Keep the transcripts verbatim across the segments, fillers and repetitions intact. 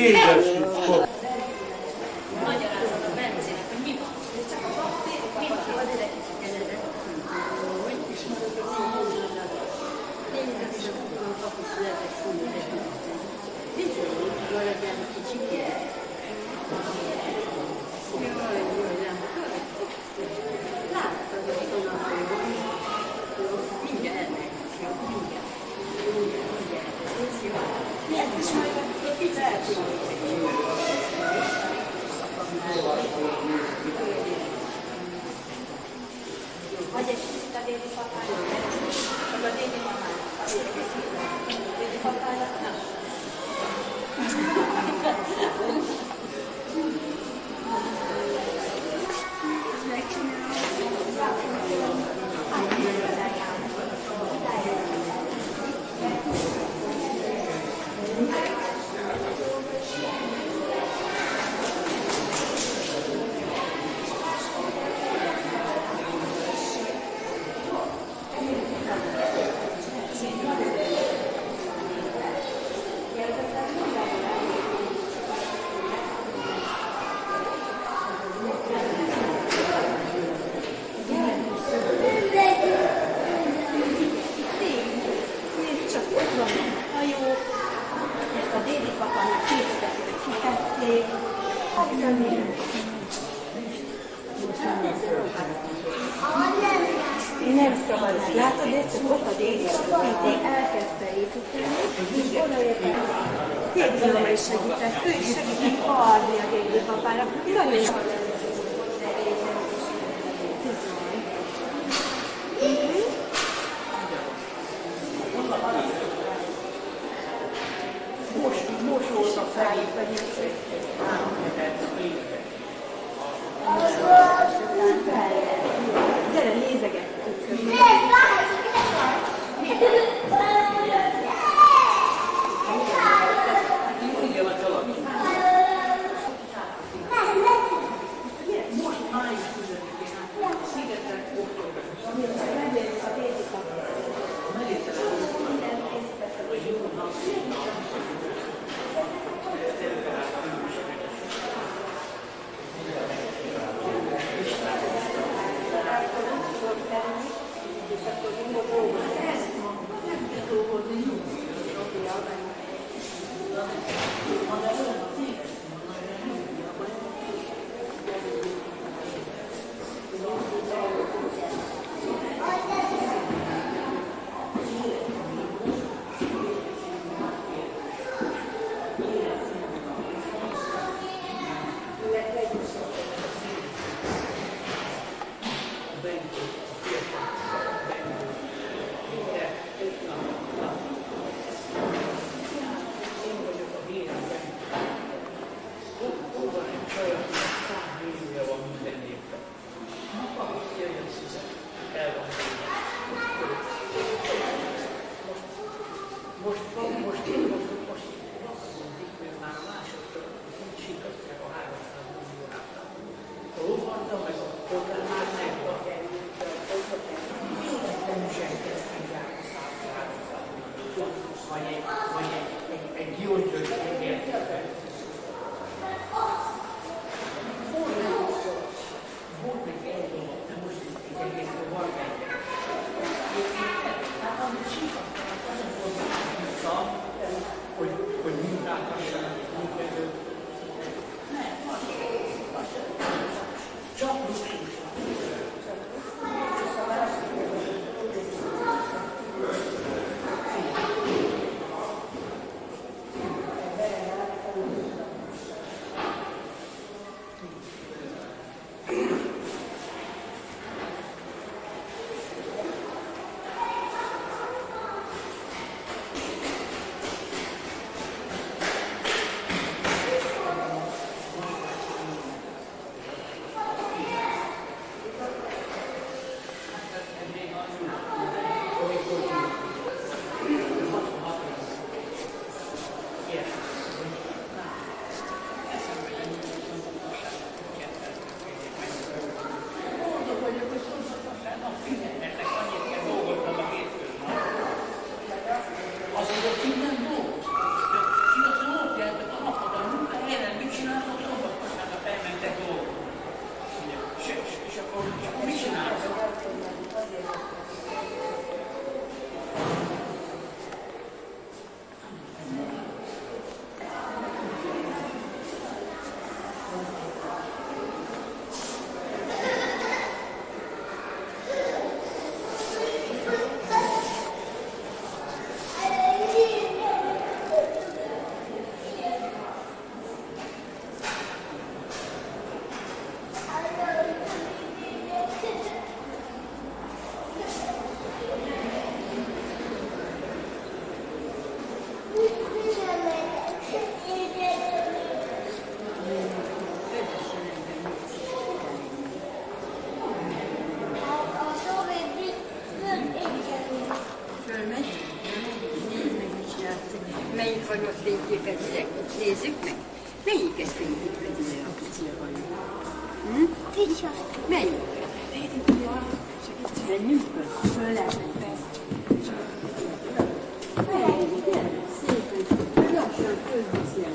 édesült. Magyarázat a Bencének, hogy mi van. Mi van? Vagy egy kicsit a déli papának, vagy a déli mamának. A déli papának, nem. Nem szabad. Látod, ez csak ott a déli papának elkezdte építeni, oda értek. Tégzóra is segített, ő is segített adni a déli papának. Nagyon jó. Mosót felé, vagy gyere, nézegettük. Melyiket fénylik legyen a pici a hajó? Hm? Picsa. Melyik? Menjünk föl? Föl lehet menni. Szépen, lassan közbeszélni.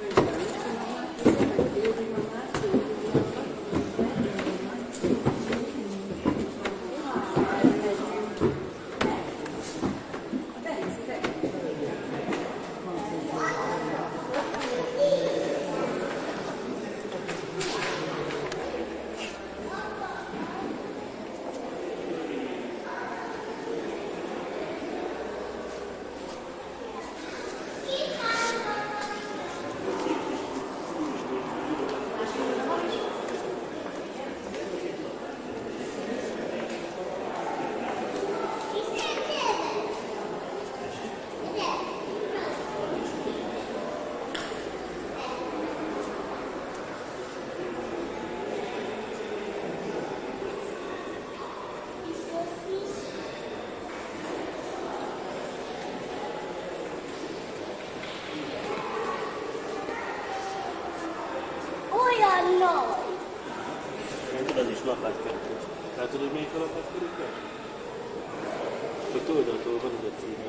Az is lapátkerítés. Látod, hogy melyik a lapátkerítés? Ott oldaltól van az a címe.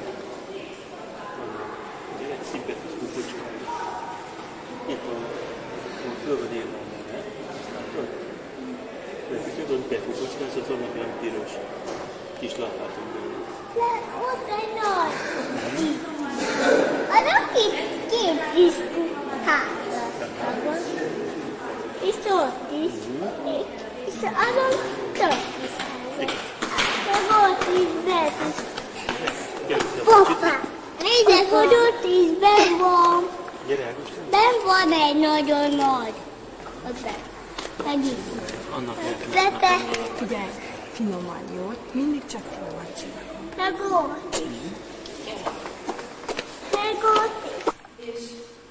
Ugye egy szimpetikus kupocsika. Itt van, föl van írva a neve. Látod? De tudod, hogy bekupocskász, ott vannak olyan piros kis lapátok belőle. De ott egy nagy. Annak két, két is hátra. És ott is. És azon több is. De ott is bent is. Hoppá! Nézzek, hogy ott is benn van. Gyere, Ágoston. Benn van egy nagyon nagy. Ott benn. Megint. Annak lehet. De te. Figyelj, finoman, jó? Mindig csak finoman csinálom. Meg ott is. Meg ott is.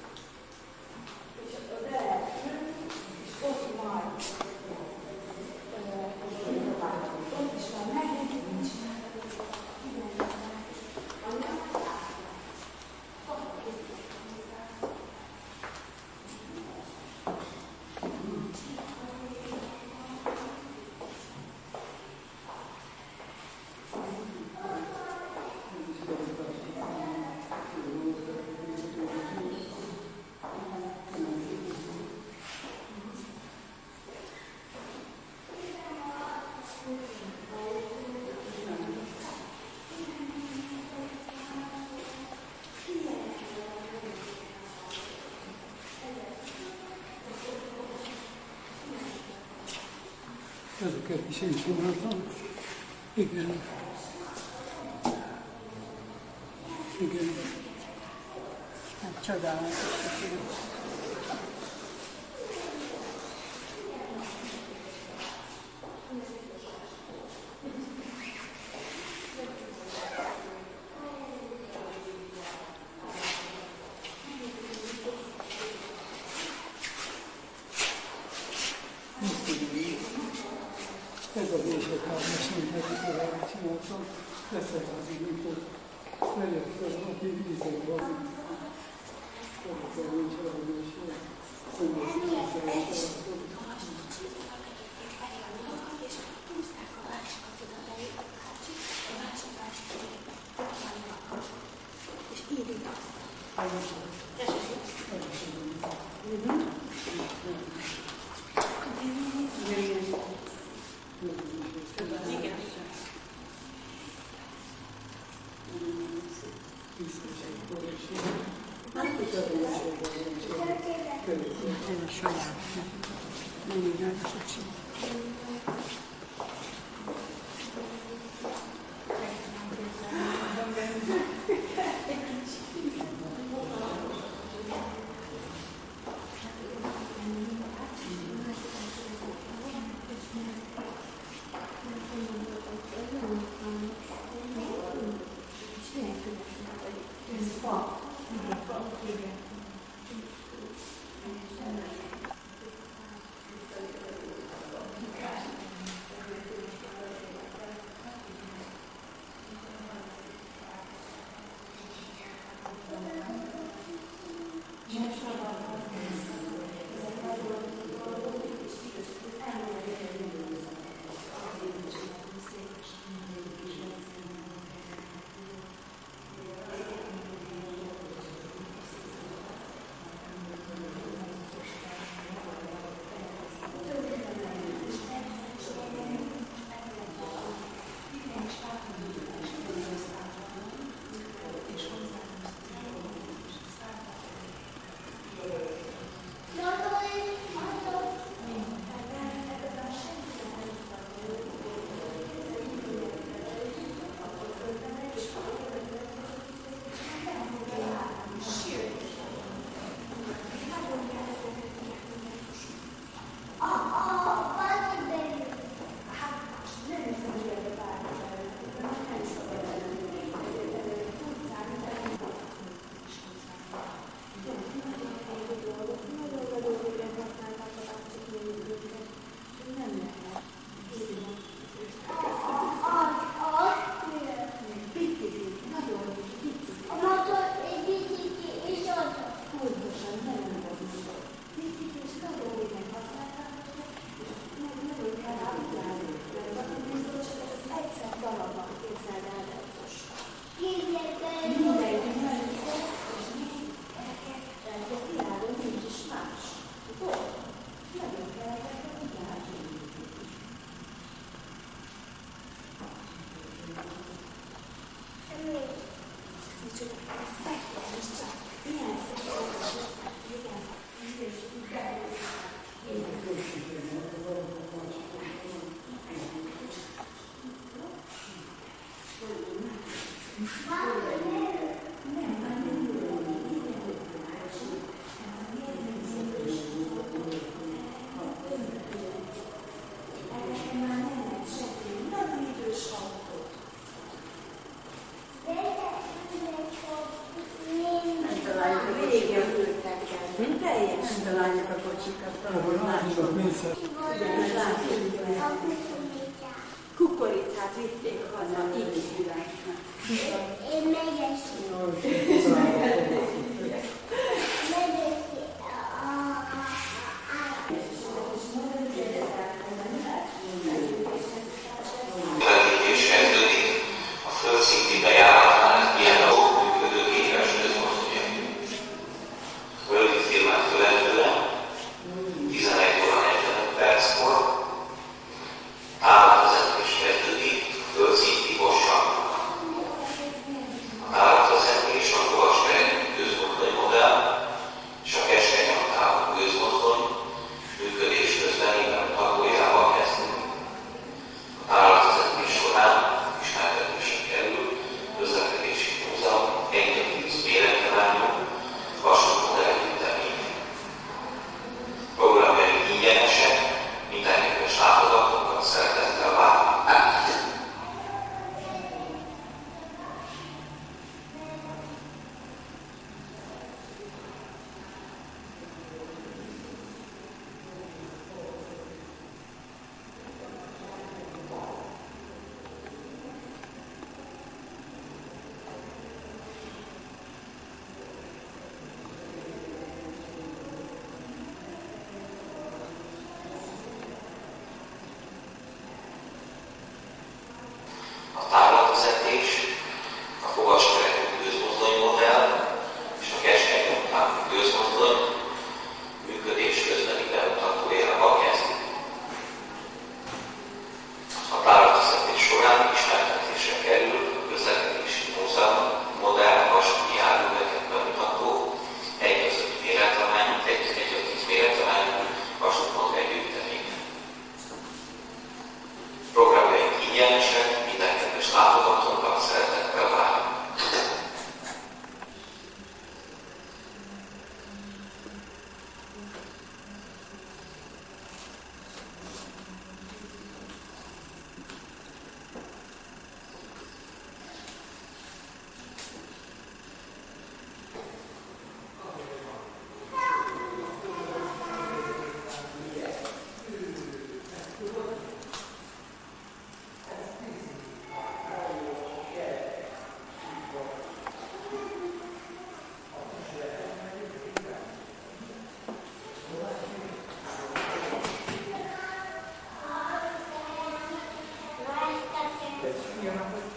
Ezeket is én csináltam. Igen. Igen. Hát csodálatos. Ez az éjszakállás, amit előre csináltam, lesz ez az így, hogy megyek fel, aki vízek van. Ez az nincs elmés, hogy nem szeretem. Ez a saját. Nem így nagy a socsi. találják a kocsikat, valahol Akkor máshol. a pénzzel. Kukoricát vitték haza, így. Én megesem. Vezetés kezdődik, a földszinti bejáratnál ilyen a működő képes közmozdulja. Rövid filmet követően tizenegy óra negyvenöt perckor tálatvezetés kezdődik a földszinti Bossarnóban. A tálatvezetés a fogaskerekű gőzmozdony modell és a keskeny nyomtávú gőzmozdony működés közbeni bemutatkojával kezdődik. A tálatvezetés során ismertetésre kerül közlekedési múzeum egyetűz méretarányú vasútmodell gyűjtemény. Programjaink ingyenesek, minden kedves látogatókat szeretettel várunk. A tálatvezetés, a fogaskerekű gőzmozdony modell és a keskeny nyomtávú gőzmozdony működés közbeni bemutatójával kezdődik. A tálatvezetés során ismertetésre kerül a közlekedési múzeum modell vasúti járműveket bemutató egy az öt méretarányú, egy a tíz méretarányú vasútmodell gyűjtemény. Programjaink ingyenesek, minden kedves látogatónkat szeretettel várjuk. Várj,